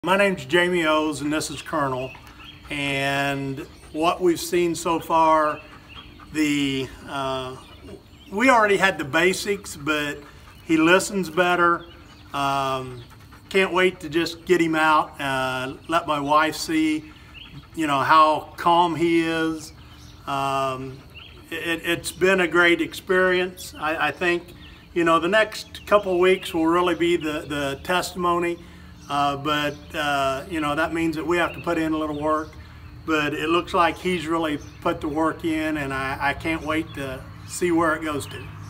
My name's Jamie O's and this is Colonel, and what we've seen so far, we already had the basics, but he listens better. Can't wait to just get him out, let my wife see, how calm he is. It's been a great experience. I think, the next couple of weeks will really be the testimony. But that means that we have to put in a little work, but it looks like he's really put the work in, and I can't wait to see where it goes to.